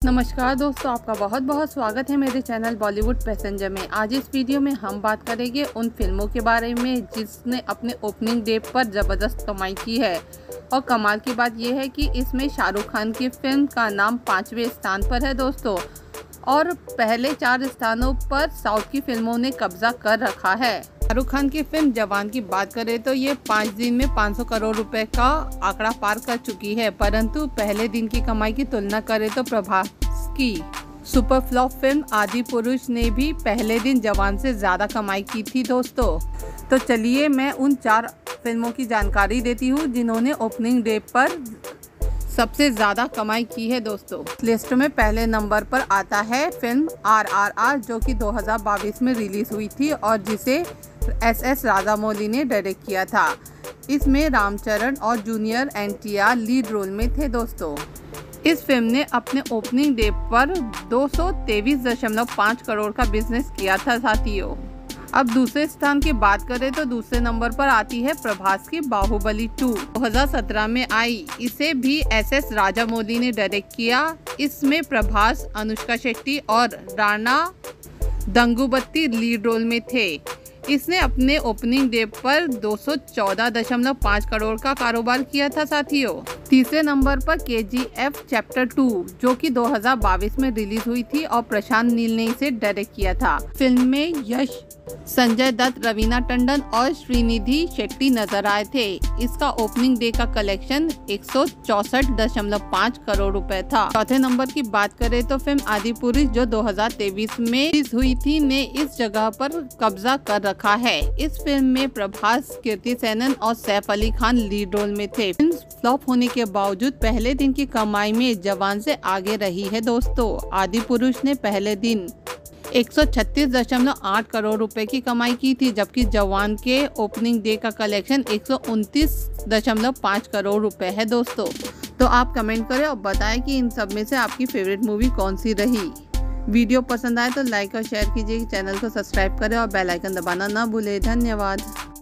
नमस्कार दोस्तों, आपका बहुत बहुत स्वागत है मेरे चैनल बॉलीवुड पैसेंजर में। आज इस वीडियो में हम बात करेंगे उन फिल्मों के बारे में जिसने अपने ओपनिंग डे पर ज़बरदस्त कमाई की है। और कमाल की बात यह है कि इसमें शाहरुख खान की फिल्म का नाम 5वें स्थान पर है दोस्तों, और पहले 4 स्थानों पर साउथ की फिल्मों ने कब्जा कर रखा है। शाहरुख खान की फिल्म जवान की बात करें तो ये 5 दिन में 500 करोड़ रुपए का आंकड़ा पार कर चुकी है, परंतु पहले दिन की कमाई की तुलना करें तो प्रभास की सुपर फ्लॉप फिल्म आदि पुरुष ने भी पहले दिन जवान से ज़्यादा कमाई की थी दोस्तों। तो चलिए मैं उन 4 फिल्मों की जानकारी देती हूँ जिन्होंने ओपनिंग डे पर सबसे ज़्यादा कमाई की है दोस्तों। लिस्ट में पहले नंबर पर आता है फिल्म RRR, जो कि 2022 में रिलीज हुई थी और जिसे SS राजामौली ने डायरेक्ट किया था। इसमें रामचरण और जूनियर NTR लीड रोल में थे दोस्तों। इस फिल्म ने अपने ओपनिंग डे पर 223.5 करोड़ का बिजनेस किया था साथियों। अब दूसरे स्थान की बात करें तो दूसरे नंबर पर आती है प्रभास की बाहुबली 2, 2017 में आई। इसे भी SS राजामौली ने डायरेक्ट किया। इसमें प्रभास, अनुष्का शेट्टी और राणा दंगुबत्ती लीड रोल में थे। इसने अपने ओपनिंग डे पर 214.5 करोड़ का कारोबार किया था साथियों। तीसरे नंबर पर KGF चैप्टर 2, जो कि 2022 में रिलीज हुई थी और प्रशांत नील ने इसे डायरेक्ट किया था। फिल्म में यश, संजय दत्त, रवीना टंडन और श्रीनिधि शेट्टी नजर आए थे। इसका ओपनिंग डे का कलेक्शन 164.5 करोड़ रुपए था। चौथे नंबर की बात करें तो फिल्म आदि पुरुष, जो 2023 में रिलीज हुई थी, ने इस जगह पर कब्जा कर रखा है। इस फिल्म में प्रभास, कीर्ति सेनन और सैफ अली खान लीड रोल में थे। फिल्म फ्लॉप होने के बावजूद पहले दिन की कमाई में जवान से आगे रही है दोस्तों। आदि पुरुष ने पहले दिन 136.8 करोड़ रुपए की कमाई की थी, जबकि जवान के ओपनिंग डे का कलेक्शन 129.5 करोड़ रुपए है दोस्तों। तो आप कमेंट करें और बताएं कि इन सब में से आपकी फेवरेट मूवी कौन सी रही। वीडियो पसंद आए तो लाइक और शेयर कीजिए, चैनल को सब्सक्राइब करें और बेल आइकन दबाना ना भूलें। धन्यवाद।